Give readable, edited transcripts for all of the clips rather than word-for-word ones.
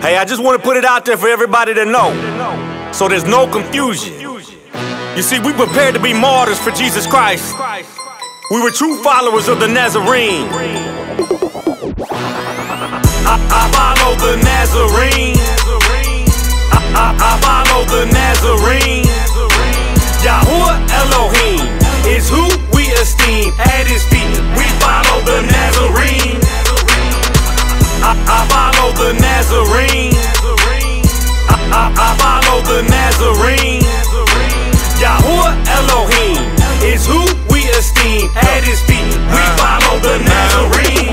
Hey, I just want to put it out there for everybody to know, so there's no confusion. You see, we prepared to be martyrs for Jesus Christ. We were true followers of the Nazarene. I follow the Nazarene. I follow the Nazarene. Yahuwah Elohim is who we esteem. At his feet, we follow the Nazarene. I follow the Nazarene. I follow the Nazarene. Yahuwah Elohim is who we esteem. At his feet, we follow the Nazarene.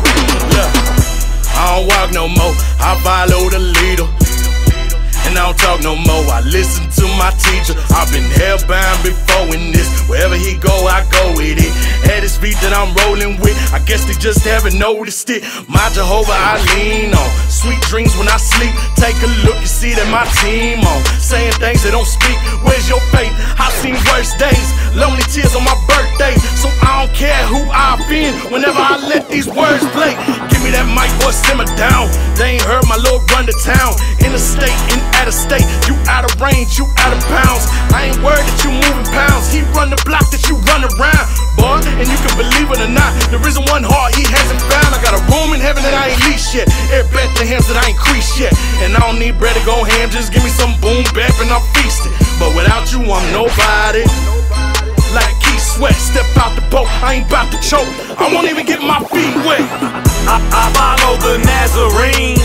I don't walk no more, I follow the leader. And I don't talk no more, I listen to my teacher. I've been hellbound before in this. Wherever he go, I go with it. At his feet that I'm rolling with, I guess they just haven't noticed it. My Jehovah I lean on, sweet dreams when I sleep. Take a look and see that my team on, saying things they don't speak. Where's your faith? I've seen worse days, lonely tears on my birthday. So I don't care who I've been whenever I let these words play. Give me that mic, boy, simmer down. They ain't heard my Lord run to town. In the state, in out of state, you out of range, you out of bounds. I ain't worried that you moving pounds. He run the block that you run around, boy. And you can believe it or not, there isn't one heart he hasn't found. I got a room in heaven that I ain't leased yet, air Bethlehem's that I ain't creased yet. And I don't need bread to go ham, just give me some boom bap and I'm feasting. But without you, I'm nobody. Like Keith Sweat, step out the boat, I ain't about to choke. I won't even get my feet wet. I follow the Nazarene.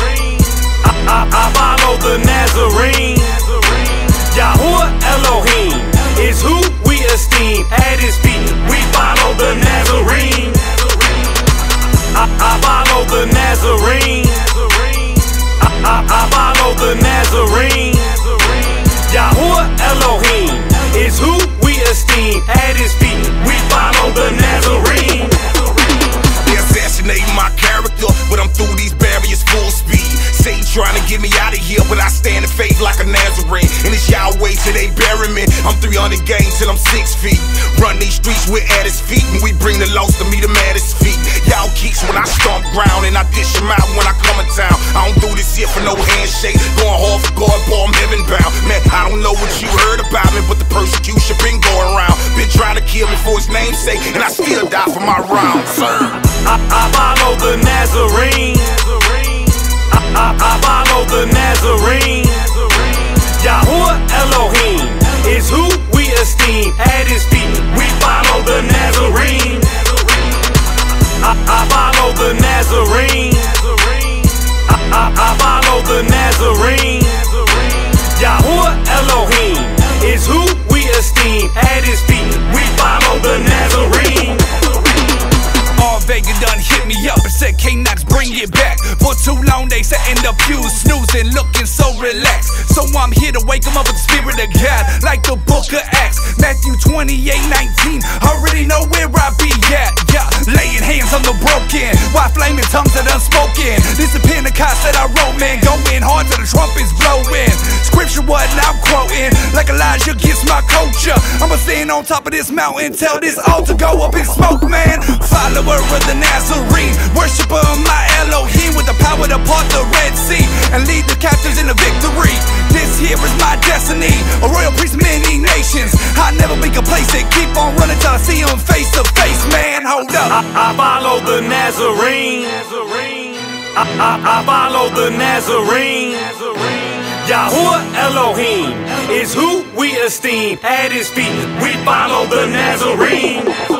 I follow the Nazarene. Yahuwah Elohim is who we esteem. At his feet, we follow the Nazarene. I follow the Nazarene. I follow the Nazarene. Yahuwah Elohim is who we esteem. At his feet, we follow the Nazarene. They assassinating my character, but I'm through these barriers full speed. Satan trying to get me out of here, but I stand in faith like a Nazarene. And it's Yahweh till they bury me. I'm 300 games till I'm 6 feet. Run these streets, we're at his feet, and we bring the lost to meet him at his feet. Y'all keeps when I stomp ground, and I dish him out when I come in town. I don't do this here for no handshake. Going hard for God, boy, I'm heaven bound. Man, I don't know what you heard about me, but the persecution been going around. Been trying to kill me for his name's sake, and I still die for my round, sir. I follow the Nazarene. I follow the Nazarene. Yahuwah Elohim is who we esteem. At his feet, we follow the Nazarene. I follow the Nazarene. I follow the Nazarene. Yahuwah Elohim is who we esteem. At his feet, we follow the Nazarene. Vega done hit me up and said K-Knox bring it back. For too long they sat in the pews snoozing, looking so relaxed. So I'm here to wake them up with the spirit of God, like the book of Acts, Matthew 28:19. Already know where I be at, yeah. Laying hands on the broken, while flaming tongues that unspoken. This is Pentecost that I wrote, man. Going hard till the trumpets blowing. Scripture what I'm quoting, like Elijah gets my culture. I'ma stand on top of this mountain, tell this altar go up in smoke, man. Follower of the Nazarene, worshiper of my Elohim, with the power to part the Red Sea and lead the captives in the victory. This here is my destiny, a royal priest of many nations. I never be complacent, keep on running till I see him face to face, man. Hold up. I follow the Nazarene. I follow the Nazarene. Yahuwah Elohim is who we esteem. At his feet, we follow the Nazarene.